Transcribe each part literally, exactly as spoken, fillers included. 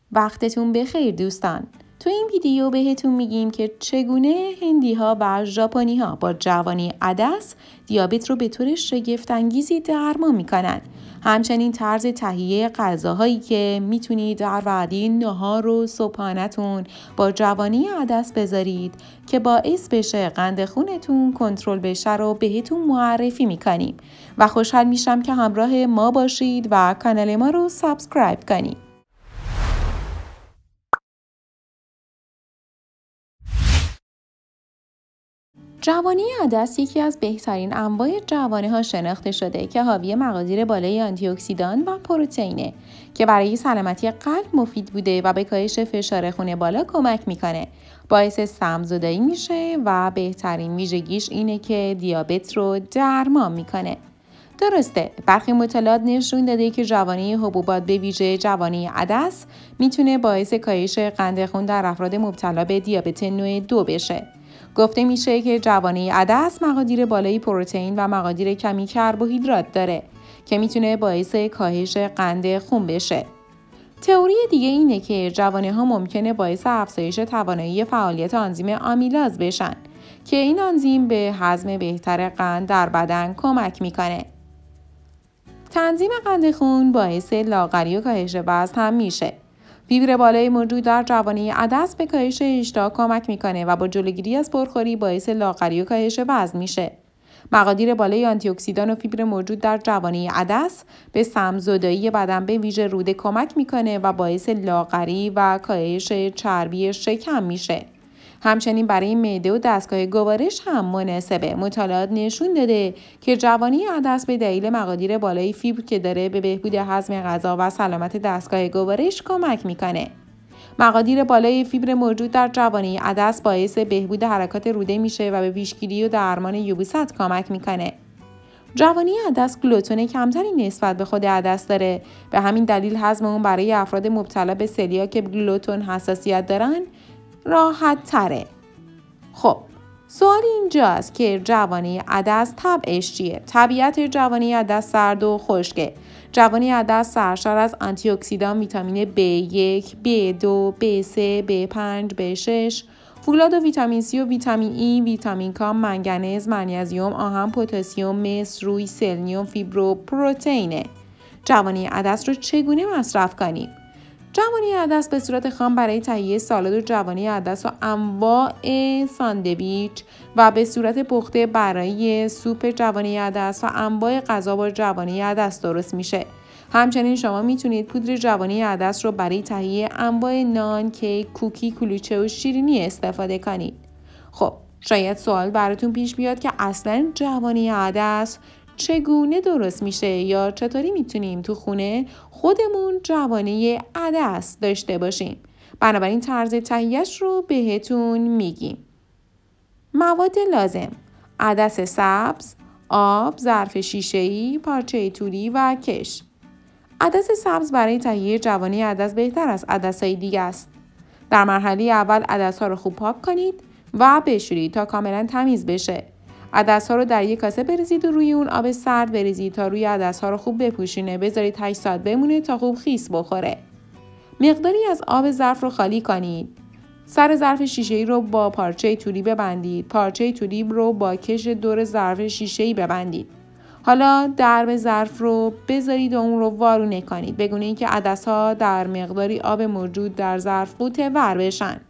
وقتتون بخیر دوستان. تو این ویدیو بهتون میگیم که چگونه هندی ها و ژاپنی ها با جوانی عدس دیابت رو به طور شگفت انگیزی درمان میکنن. همچنین طرز تهیه غذاهایی که میتونید در وعده نهار و صبحانه‌تون با جوانی عدس بذارید که باعث بشه قند خونتون کنترل بشه رو بهتون معرفی میکنیم و خوشحال میشم که همراه ما باشید و کانال ما رو سابسکرایب کنید. جوانی عدس یکی از بهترین انواع جوانه ها شناخته شده که حاوی مقادیر بالای آنتی اکسیدان و پروتئینه که برای سلامتی قلب مفید بوده و به کاهش فشار خون بالا کمک میکنه. باعث سم‌زدایی میشه و بهترین ویژگیش اینه که دیابت رو درمان میکنه. درسته، برخی مطالعات نشون داده که جوانی حبوبات به ویژه جوانی عدس میتونه باعث کاهش قند خون در افراد مبتلا به دیابت نوع دو بشه. گفته میشه که جوانی عدس مقادیر بالای پروتئین و مقادیر کمی کربوهیدرات داره که میتونه باعث کاهش قند خون بشه. تئوری دیگه اینه که جوانی ها ممکنه باعث افزایش توانایی فعالیت آنزیم آمیلاز بشن که این آنزیم به هضم بهتر قند در بدن کمک میکنه. تنظیم قند خون باعث لاغری و کاهش وزن هم میشه. فیبر بالای موجود در جوانی عدس به کاهش اشتها کمک میکنه و با جلوگیری از پرخوری باعث لاغری و کاهش وزن میشه. مقادیر بالای آنتی اکسیدان و فیبر موجود در جوانی عدس به سم‌زدایی بدن به ویژه روده کمک میکنه و باعث لاغری و کاهش چربی شکم میشه. همچنین برای معده و دستگاه گوارش هم مناسبه. مطالعات نشون داده که جوانی عدس به دلیل مقادیر بالای فیبر که داره به بهبود هضم غذا و سلامت دستگاه گوارش کمک میکنه. مقادیر بالای فیبر موجود در جوانی عدس باعث بهبود حرکات روده میشه و به پیشگیری و درمان یبوست کمک میکنه. جوانی عدس گلوتون کمتری نسبت به خود عدس داره، به همین دلیل هضم اون برای افراد مبتلا به سلیاک که گلوتون حساسیت دارن راحت تره. خب سوال اینجاست که جوانی عدس طبعش چیه؟ طبیعت جوانی عدس سرد و خشکه. جوانی عدس سرشار از آنتی اکسیدان ویتامین بی یک، بی دو، بی سه، بی پنج، بی شش، فولاد و ویتامین سی و ویتامین ای، ویتامین کا، منگنز، منیزیم، آهن، پتاسیم، مس، روی، سلنیوم، فیبر و پروتئینه. جوانی عدس رو چگونه مصرف کنیم؟ جوانی عدس به صورت خام برای تهیه سالاد و جوانی عدس و انواع ساندویچ و به صورت پخته برای سوپ جوانی عدس و انواع غذا با جوانی عدس درست میشه. همچنین شما میتونید پودر جوانی عدس رو برای تهیه انواع نان، کیک، کوکی، کلوچه و شیرینی استفاده کنید. خب شاید سوال براتون پیش بیاد که اصلا جوانی عدس چگونه درست میشه یا چطوری میتونیم تو خونه خودمون جوانی عدس داشته باشیم. بنابراین طرز تهیه‌اش رو بهتون میگیم. مواد لازم: عدس سبز، آب، ظرف شیشه‌ای، پارچه توری و کش. عدس سبز برای تهیه جوانی عدس بهتر از عدس‌های دیگه است. در مرحله اول عدس‌ها رو خوب پاک کنید و بشورید تا کاملا تمیز بشه. عدس‌ها رو در یک کاسه بریزید و روی اون آب سرد بریزید تا روی عدس‌ها رو خوب بپوشونه. بذارید هشت ساعت بمونه تا خوب خیس بخوره. مقداری از آب ظرف رو خالی کنید. سر ظرف شیشه‌ای رو با پارچه توری ببندید. پارچه توری رو با کش دور ظرف شیشه‌ای ببندید. حالا درب ظرف رو بذارید و اون رو وارونه کنید به گونه اینکه عدس‌ها در مقداری آب موجود در ظرف غوطه ور بشن.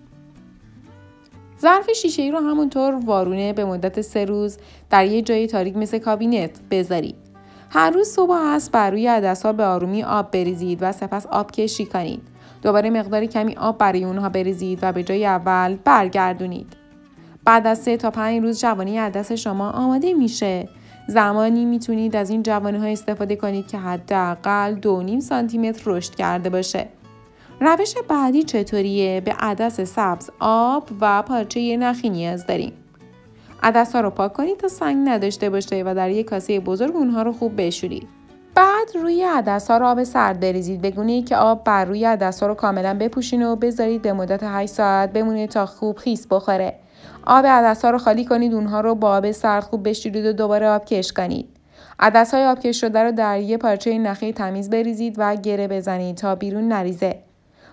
ظرف شیشه‌ای رو همونطور وارونه به مدت سه روز در یه جای تاریک مثل کابینت بذارید. هر روز صبح و عصر بر روی عدس‌ها به آرومی آب بریزید و سپس آب کشی کنید. دوباره مقدار کمی آب برای اونها بریزید و به جای اول برگردونید. بعد از سه تا پنج روز جوانی عدس شما آماده میشه. زمانی میتونید از این جوانه ها استفاده کنید که حداقل دو و نیم سانتی متر رشد کرده باشه. روش بعدی چطوریه؟ به عدس سبز، آب و پارچه نخی نیاز داریم. عدس ها رو پاک کنید تا سنگ نداشته باشه و در یک کاسه بزرگ اونها رو خوب بشورید. بعد روی عدس ها رو آب سرد بریزید به گونه ای که آب بر روی عدس ها رو کاملا بپوشونه و بذارید به مدت هشت ساعت بمونه تا خوب خیس بخوره. آب عدس ها رو خالی کنید، اونها رو با آب سرد خوب بشورید و دوباره آب کش کنید. عدس های آب کش شده رو در یک پارچه نخی تمیز بریزید و گره بزنید تا بیرون نریزه.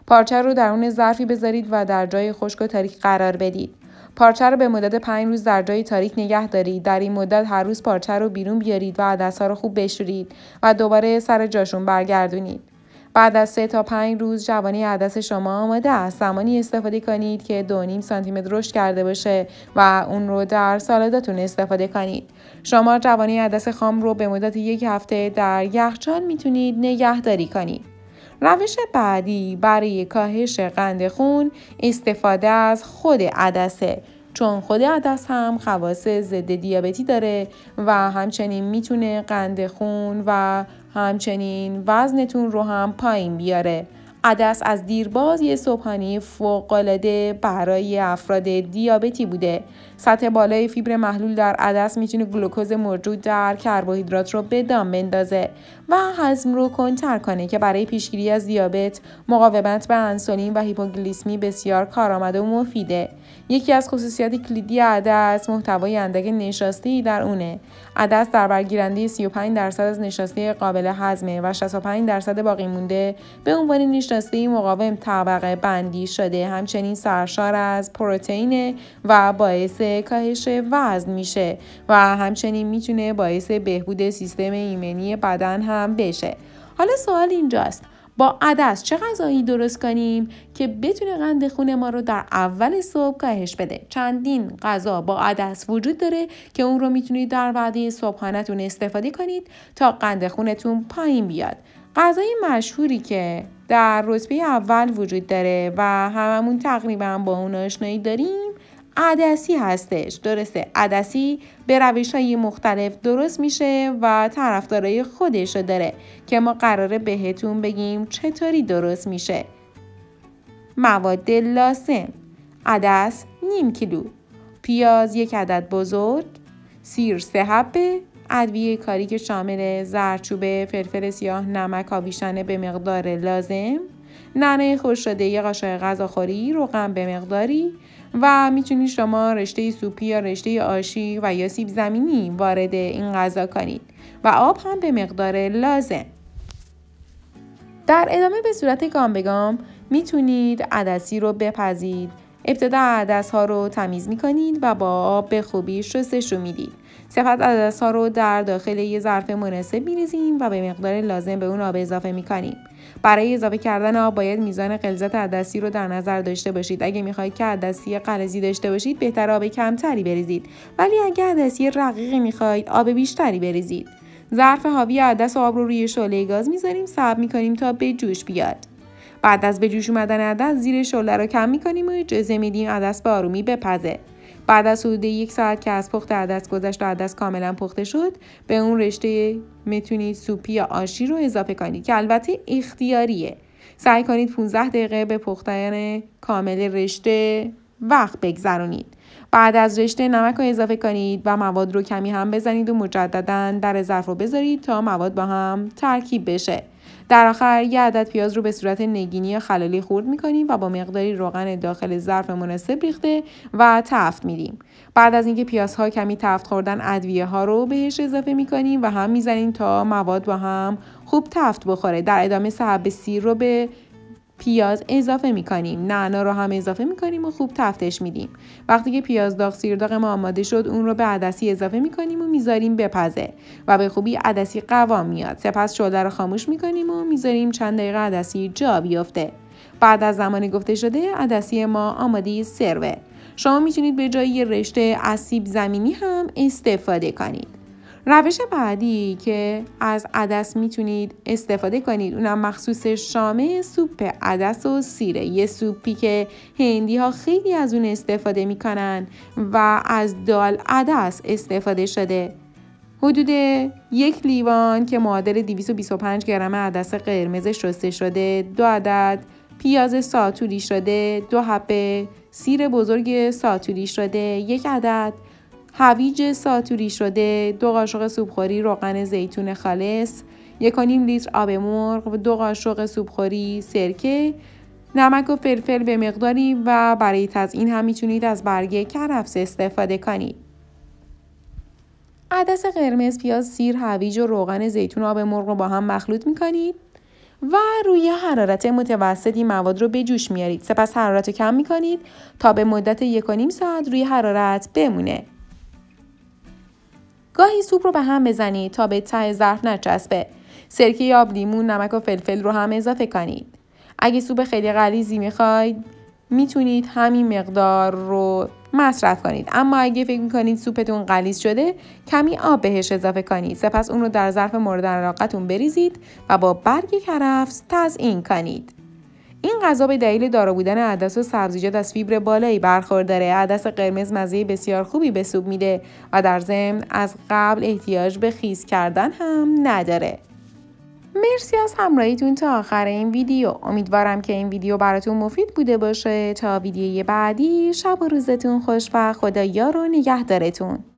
پارچه رو درون ظرفی بذارید و در جای خشک و تاریک قرار بدید. پارچه رو به مدت پنج روز در جای تاریک نگه دارید. در این مدت هر روز پارچه رو بیرون بیارید و عدس‌ها رو خوب بشورید و دوباره سر جاشون برگردونید. بعد از سه تا پنج روز جوانی عدس شما آماده است. زمانی استفاده کنید که دو و نیم سانتی متر رشد کرده باشه و اون رو در سالاداتون استفاده کنید. شما جوانی عدس خام رو به مدت یک هفته در یخچال میتونید نگهداری کنید. روش بعدی برای کاهش قند خون استفاده از خود عدسه، چون خود عدس هم خواص ضد دیابتی داره و همچنین میتونه قند خون و همچنین وزنتون رو هم پایین بیاره. عدس از دیرباز یه صبحانه فوق‌العاده برای افراد دیابتی بوده. سطح بالای فیبر محلول در عدس میتونه گلوکوز موجود در کربوهیدرات رو به دام بندازه و هضم رو کنتر کنه که برای پیشگیری از دیابت، مقاومت به انسولین و هیپوگلیسمی بسیار کارآمد و مفیده. یکی از خصوصیات کلیدی عدس محتوای اندک نشاسته در اونه. عدس در برگیرنده سی و پنج درصد از نشاسته قابل هضمه و شصت و پنج درصد باقی مونده به عنوان نشاسته مقاوم طبقه بندی شده. همچنین سرشار از پروتئین و باعث کاهش وزن میشه و همچنین میتونه باعث بهبود سیستم ایمنی بدن هم بشه. حالا سوال اینجاست، با عدس چه غذایی درست کنیم که بتونه قند خون ما رو در اول صبح کاهش بده؟ چندین غذا با عدس وجود داره که اون رو میتونید در وعده صبحانه‌تون استفاده کنید تا قند خونتون پایین بیاد. غذای مشهوری که در رتبه اول وجود داره و هممون تقریبا با اون آشنایی داریم عدسی هستش. درسته، عدسی به روش‌های مختلف درست میشه و طرفدارای خودشو داره که ما قراره بهتون بگیم چطوری درست میشه. مواد لازم: عدس نیم کیلو، پیاز یک عدد بزرگ، سیر سه حبه، ادویه کاری که شامل زردچوبه، فلفل سیاه، نمک، آویشانه به مقدار لازم، نعنا خشک شده یک قاشق غذاخوری، روغن به مقداری و میتونید شما رشته سوپی یا رشته آشی و یا سیب زمینی وارد این غذا کنید و آب هم به مقدار لازم. در ادامه به صورت گام به گام میتونید عدسی رو بپزید. ابتدا عدس ها رو تمیز میکنید و با آب به خوبی شستشو میدید. سپس عدس ها رو در داخل یه ظرف مناسب میریزیم و به مقدار لازم به اون آب اضافه میکنیم. برای اضافه کردن آب باید میزان غلظت عدسی رو در نظر داشته باشید. اگه میخواید که عدسی غلیظی داشته باشید بهتر آب کمتری بریزید، ولی اگه عدسی رقیقی میخواید آب بیشتری بریزید. ظرف حاوی عدس و آب رو روی شعله گاز میذاریم، صبر میکنیم تا به جوش بیاد. بعد از به جوش اومدن عدس زیر شعله رو کم میکنیم و اجازه میدیم عدس به آرومی بپزه. بعد از حدود یک ساعت که از پخت عدس گذشت و عدس کاملا پخته شد، به اون رشته میتونید سوپی یا آشی رو اضافه کنید که البته اختیاریه. سعی کنید پانزده دقیقه به پختن کامل رشته وقت بگذرونید. بعد از رشته نمک رو اضافه کنید و مواد رو کمی هم بزنید و مجددا در ظرف رو بذارید تا مواد با هم ترکیب بشه. در آخر یک عدد پیاز رو به صورت نگینی یا خلالی خرد می‌کنیم و با مقداری روغن داخل ظرف مناسب ریخته و تفت میدیم. بعد از اینکه پیازها کمی تفت خوردن ادویه ها رو بهش اضافه می‌کنیم و هم می‌زنیم تا مواد با هم خوب تفت بخوره. در ادامه سه حب سیر رو به پیاز اضافه میکنیم. نعنا رو هم اضافه میکنیم و خوب تفتش میدیم. وقتی که پیاز داغ سیر داغ ما آماده شد اون رو به عدسی اضافه میکنیم و میذاریم بپزه و به خوبی عدسی قوام میاد. سپس شعله رو خاموش میکنیم و میذاریم چند دقیقه عدسی جا بیفته. بعد از زمان گفته شده عدسی ما آماده سروه. شما میتونید به جای رشته از سیب زمینی هم استفاده کنید. روش بعدی که از عدس میتونید استفاده کنید اونم مخصوص شامه سوپ عدس و سیره. یه سوپی که هندی ها خیلی از اون استفاده میکنن و از دال عدس استفاده شده. حدود یک لیوان که معادل دویست و بیست و پنج گرم عدس قرمز شسته شده، دو عدد پیاز ساتوری شده، دو حبه سیر بزرگ ساتوری شده، یک عدد هویج ساتوری شده، دو قاشق سوپخوری روغن زیتون خالص، یک و نیم لیتر آب مرغ و دو قاشق سوپخوری سرکه، نمک و فلفل به مقداری و برای تزیین هم میتونید از برگ کرفس استفاده کنید. عدس قرمز، پیاز، سیر، هویج و روغن زیتون و آب مرغ رو با هم مخلوط میکنید. و روی حرارت متوسطی مواد رو به جوش میارید. سپس حرارت رو کم میکنید تا به مدت یک و نیم ساعت روی حرارت بمونه. گاهی سوپ رو به هم بزنید تا به ته ظرف نچسبه. سرکه آب لیمون، نمک و فلفل رو هم اضافه کنید. اگه سوپ خیلی غلیظی میخواید میتونید همین مقدار رو مصرف کنید، اما اگه فکر میکنید سوپتون غلیظ شده کمی آب بهش اضافه کنید. سپس اون رو در ظرف مورد علاقتون بریزید و با برگ کرفس تزیین کنید. این غذا به دلیل دارا بودن عدس و سبزیجات از فیبر بالایی برخورداره. عدس قرمز مزه بسیار خوبی به سوپ میده و در ضمن از قبل احتیاج به خیس کردن هم نداره. مرسی از همراهیتون تا آخر این ویدیو. امیدوارم که این ویدیو براتون مفید بوده باشه. تا ویدیوی بعدی، شب و روزتون خوش و خدا یار و نگهدارتون.